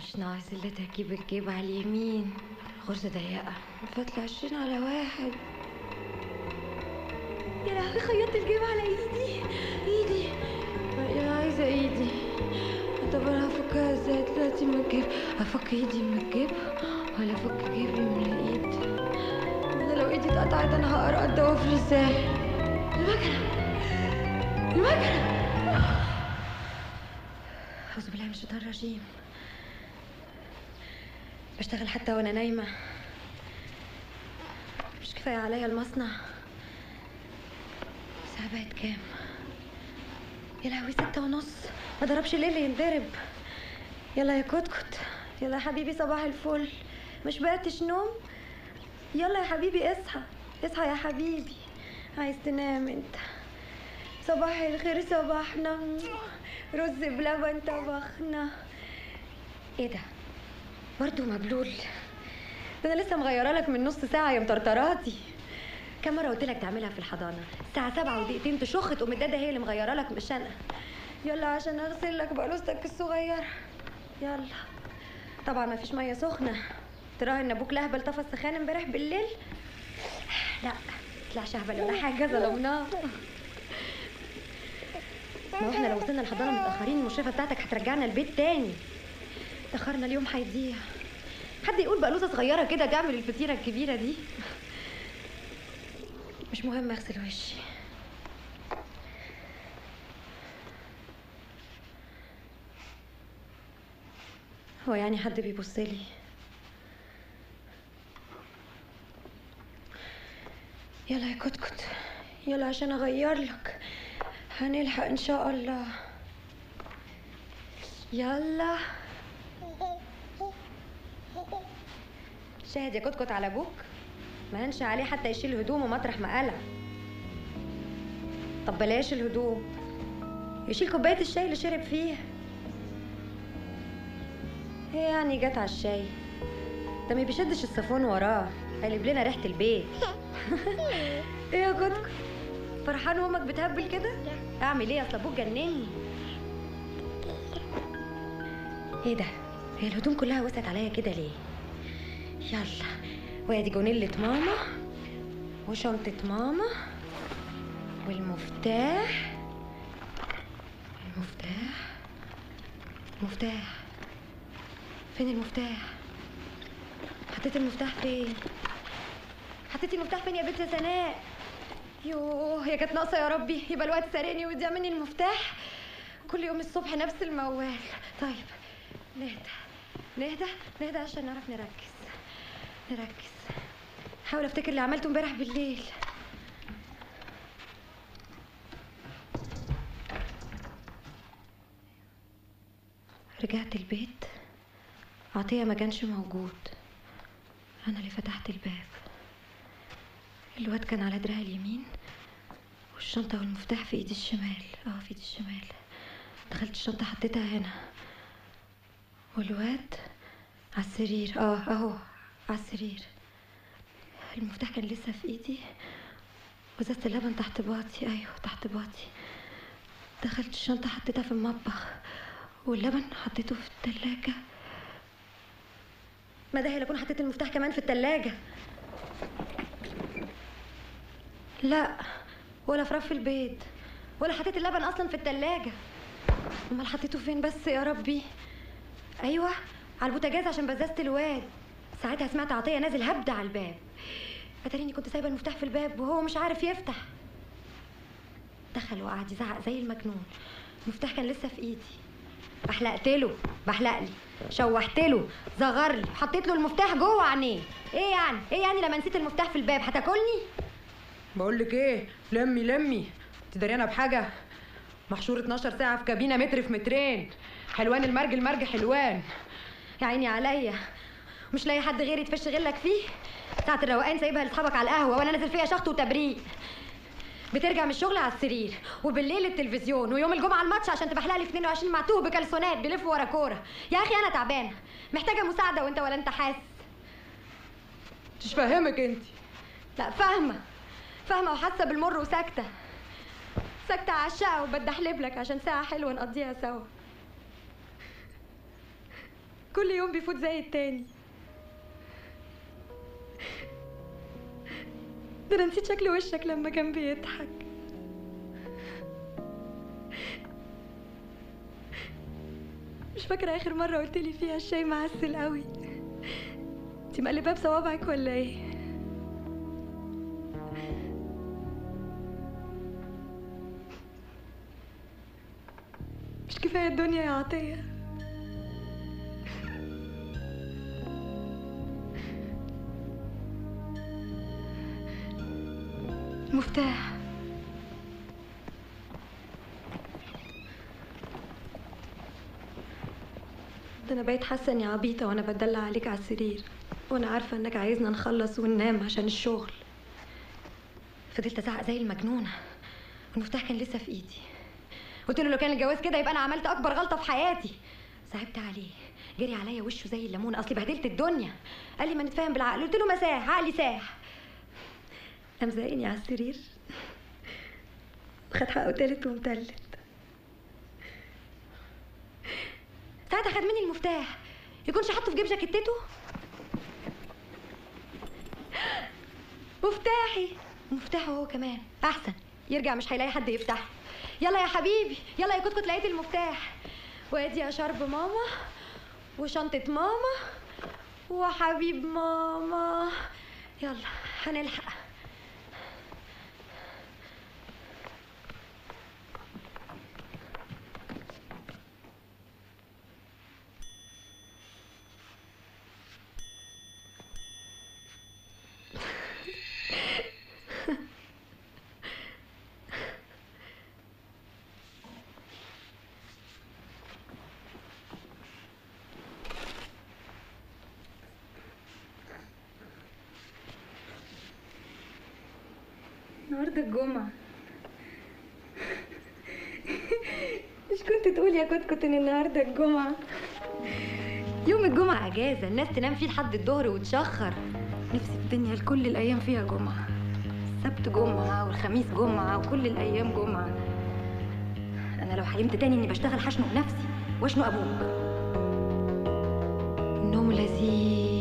مش ناقص الا تركيب الجيب على اليمين، غرزة ضيقة فتلة 20 على 1. يا لهوي خيطت الجيب على ايدي. انا عايزة ايدي. طب انا هفكها ازاي دلوقتي من الجيب؟ هفك ايدي من الجيب ولا افك جيبي من الايد؟ انا لو ايدي اتقطعت انا هقرا الضوافر ازاي؟ المكنة أعوذ بالله من الشيطان الرجيم. بشتغل حتى وأنا نايمة، مش كفاية عليا المصنع. الساعة بقت كام؟ يا لهوي 6:30. ما ضربش الليل ينضرب. يلا يا كتكت، يلا يا حبيبي صباح الفل. مش بقتش نوم؟ يلا يا حبيبي اصحى يا حبيبي. عايز تنام انت؟ صباح الخير صباحنا، رز بلبن طبخنا. ايه ده برضه مبلول؟ ده انا لسه مغيره لك من نص ساعه يا مطرطراتي. كم مره قلت لك تعملها في الحضانه؟ الساعه 7:02 تشخ تقوم الداده هي اللي مغيره لك مش انا. يلا عشان اغسل لك بقلوستك الصغيره. يلا. طبعا ما فيش ميه سخنه. تراهن ان ابوك لهبل طفى السخان امبارح بالليل؟ لا طلعش اهبل ولا حاجه، ظلمناه. ما احنا لو وصلنا الحضانه متاخرين المشرفه بتاعتك هترجعنا البيت تاني. تاخرنا اليوم هيضيع. حد يقول بقلوصه صغيره كده تعمل الفطيره الكبيره دي؟ مش مهم اغسل وشي. هو يعني حد بيبص لي؟ يلا يا كتكت يلا عشان اغير لك. هنلحق ان شاء الله. يلا شاهد يا كتكت على ابوك، ما هنش عليه حتى يشيل هدومه مطرح ما قلع. طب بلاش الهدوم، يشيل كوبايه الشاي اللي شرب فيها. هي يعني جت على الشاي ده ما بيشدش الصفون وراه، هيقلب لنا ريحه البيت. ايه يا كتكت فرحان وامك بتهبل كده؟ اعمل ايه اصل ابوك جنني. ايه ده؟ هي الهدوم كلها وسعت عليا كده ليه؟ يلا وادي جونيلة ماما وشنطة ماما والمفتاح. المفتاح فين المفتاح؟ حطيت المفتاح فين؟ حطيتي المفتاح فين يا بنت يا سناء؟ يوه هي كانت ناقصه يا ربي يبقى الوقت سارقني ويضيع مني المفتاح. كل يوم الصبح نفس الموال. طيب نهدى عشان نعرف نركز. حاول افتكر اللي عملته امبارح بالليل. رجعت البيت عطية ما كانش موجود. انا اللي فتحت الباب. الواد كان على دراعي اليمين والشنطة والمفتاح في ايدي الشمال. في ايدي الشمال. دخلت الشنطة حطيتها هنا والواد على السرير. اهو على السرير. المفتاح كان لسه في ايدي وازازة اللبن تحت باطي. ايوه تحت باطي. دخلت الشنطة حطيتها في المطبخ واللبن حطيته في التلاجة. ما ده هي اكون حطيت المفتاح كمان في التلاجة. لا ولا في رف البيت ولا حطيت اللبن اصلا في التلاجة. امال حطيته فين بس يا ربي؟ ايوه على البوتاجاز عشان بزازة الواد. ساعتها سمعت عطية نازل هبد على الباب. اتاريني كنت سايبه المفتاح في الباب وهو مش عارف يفتح. دخل وقعد يزعق زي المجنون. المفتاح كان لسه في ايدي. بحلقلي شوحتله زغرلي حطيت له المفتاح جوه عينيه. ايه يعني لما نسيت المفتاح في الباب هتاكلني؟ بقولك ايه، لمي انت دريانه بحاجه؟ محشور 12 ساعه في كابينه متر في مترين. حلوان المرج حلوان. يا عيني عليا، مش لاقي حد غيري تفش غلك فيه. ساعة الروقان سايبها لاصحابك على القهوه وانا نازل فيها شخط وتبريق. بترجع من الشغل على السرير وبالليل التلفزيون ويوم الجمعه الماتش عشان تبحلق لي في 22 معتوه بكلسونات بيلفوا ورا كوره. يا اخي انا تعبانه محتاجه مساعده وانت ولا انت حاسس. مش فاهمك انت. لا فاهمه وحاسه بالمر وساكته على الشقه وبدي احلب لك عشان ساعه حلوه نقضيها سوا. كل يوم بيفوت زي التاني. ده انا نسيت شكل وشك لما كان بيضحك. مش فاكرة آخر مرة قلتلي فيها الشاي معسل قوي. انتي مقلباه بصوابعك ولا ايه؟ مش كفاية الدنيا يا عطية؟ المفتاح. ده انا بقيت حاسه اني عبيطه وانا بتدلع عليك على السرير، وانا عارفه انك عايزنا نخلص وننام عشان الشغل. فضلت ازعق زي المجنونه والمفتاح كان لسه في ايدي. قلت له لو كان الجواز كده يبقى انا عملت اكبر غلطه في حياتي. صعبت عليه، جري عليا وشه زي الليمون، اصلي بهدلت الدنيا. قال لي ما نتفاهم بالعقل، قلت له ما ساح، عقلي ساح. قام زقني على السرير وخد حقه تالت ومتلت. ساعتها خد مني المفتاح، يكونش حاطه في جيب جاكيتته. مفتاحي، مفتاحه هو كمان احسن، يرجع مش هيلاقي حد يفتحه. يلا يا حبيبي، يلا يا كتكوت، لقيت المفتاح. وادي يا شرب ماما وشنطة ماما وحبيب ماما. يلا هنلحق. النهارده الجمعة. مش كنت تقول يا كتكوت ان النهارده الجمعة؟ يوم الجمعة اجازة، الناس تنام فيه لحد الظهر وتشخر. نفسي الدنيا لكل الايام فيها جمعة. السبت جمعة والخميس جمعة وكل الايام جمعة. انا لو حلمت تاني اني بشتغل هشنق نفسي واشنق ابوك. النوم لذيذ